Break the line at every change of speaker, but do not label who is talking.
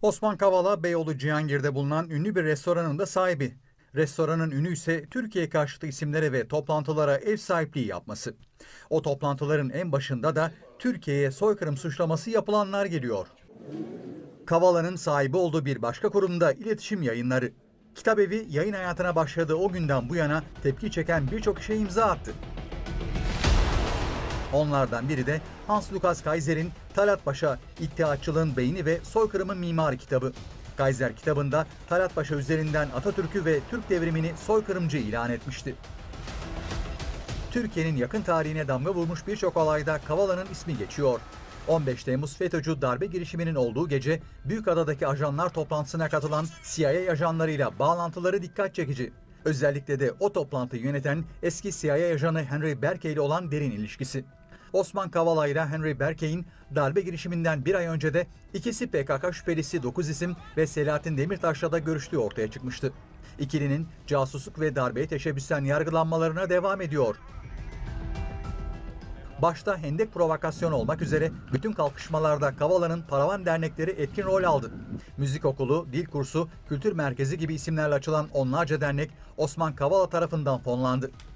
Osman Kavala, Beyoğlu Cihangir'de bulunan ünlü bir restoranın da sahibi. Restoranın ünü ise Türkiye karşıtı isimlere ve toplantılara ev sahipliği yapması. O toplantıların en başında da Türkiye'ye soykırım suçlaması yapılanlar geliyor. Kavala'nın sahibi olduğu bir başka kurumda iletişim yayınları. Kitabevi yayın hayatına başladığı o günden bu yana tepki çeken birçok işe imza attı. Onlardan biri de Hans Lukas Kaiser'in Talat Paşa, İttihatçılığın Beyni ve Soykırımın Mimarı kitabı. Kaiser kitabında Talat Paşa üzerinden Atatürk'ü ve Türk devrimini soykırımcı ilan etmişti. Türkiye'nin yakın tarihine damga vurmuş birçok olayda Kavala'nın ismi geçiyor. 15 Temmuz FETÖ'cü darbe girişiminin olduğu gece Büyükada'daki ajanlar toplantısına katılan CIA ajanlarıyla bağlantıları dikkat çekici. Özellikle de o toplantıyı yöneten eski CIA ajanı Henry Berkey ile olan derin ilişkisi. Osman Kavala ile Henry Berkey'in darbe girişiminden bir ay önce de ikisi PKK şüphelisi 9 isim ve Selahattin Demirtaş'la da görüştüğü ortaya çıkmıştı. İkilinin casusluk ve darbeye teşebbüsten yargılanmalarına devam ediyor. Başta Hendek provokasyonu olmak üzere bütün kalkışmalarda Kavala'nın paravan dernekleri etkin rol aldı. Müzik okulu, dil kursu, kültür merkezi gibi isimlerle açılan onlarca dernek Osman Kavala tarafından fonlandı.